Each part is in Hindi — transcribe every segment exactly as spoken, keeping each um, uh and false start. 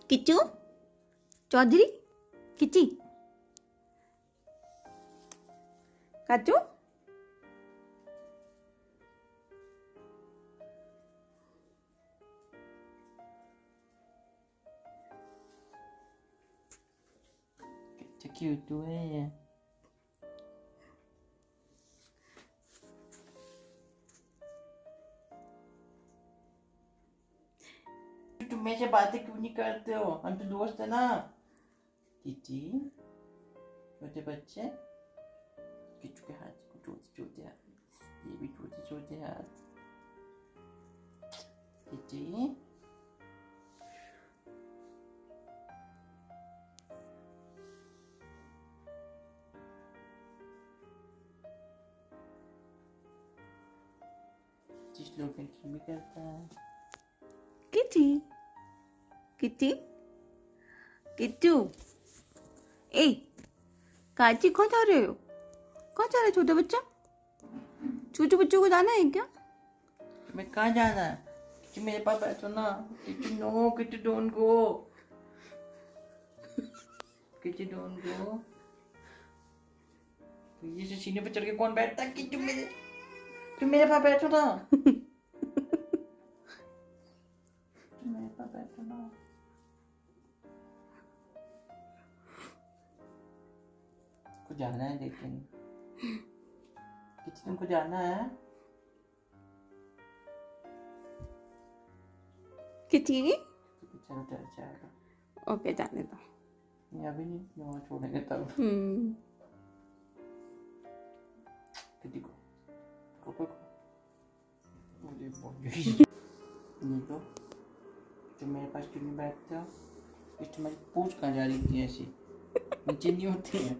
किच्चू चौधरी किच्ची काचू कितना क्यूट है। तुम मेरे से बातें क्यों नहीं करते हो? हम तो दोस्त है ना। किटी छोटे बच्चे, किट्टू के हाथ को छोटे छोटे हाथ, ये भी छोटे छोटे हाथ। किटी जिस लोग भी करता है। किटी किटी किट्टू ए काची कहाँ जा रहे हो? कहाँ जा रहे हो छोटे बच्चा? छोटे बच्चों को जाना है क्या? मैं कहाँ जाना है? कि मेरे पास बैठो ना। Kitty no, Kitty don't go, Kitty don't go. ये जो सीने पे चढ़ के कौन बैठता है? कि तुम मेरे तुम मेरे पास बैठो ना। तुम मेरे पास बैठो ना। को जाना है लेकिन किसी तुमको जाना है? किटी चलो चलो चलो। ओके जाने दो। नहीं अभी नहीं, वहाँ छोड़ेंगे तब। हम्म किटी को को को मुझे बोल नहीं तो तुम मेरे पास क्यों नहीं बैठते हो? इस तुम्हारी पूंछ कहाँ जा रही थी ऐसी? नीचे नहीं होती है।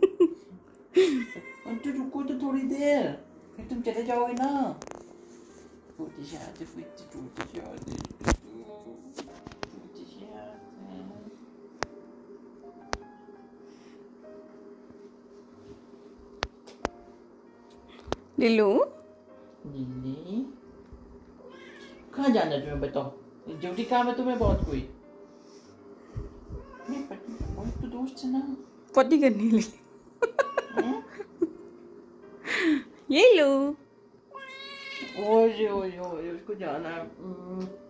और तो रुको तो थोड़ी देर, फिर तुम चले जाओगे ना। छोटी सी हाथ है, छोटी सी हाथ है, छोटी सी हाथ है। लिलू लिली कहाँ जाना है तुम्हें बताओ? ड्यूटी काम है तुम्हें बहुत कोई? नहीं पर तो दोस्त है ना। पति करनी है लिली। ये लो ओए ओए ओए उसको जाना है।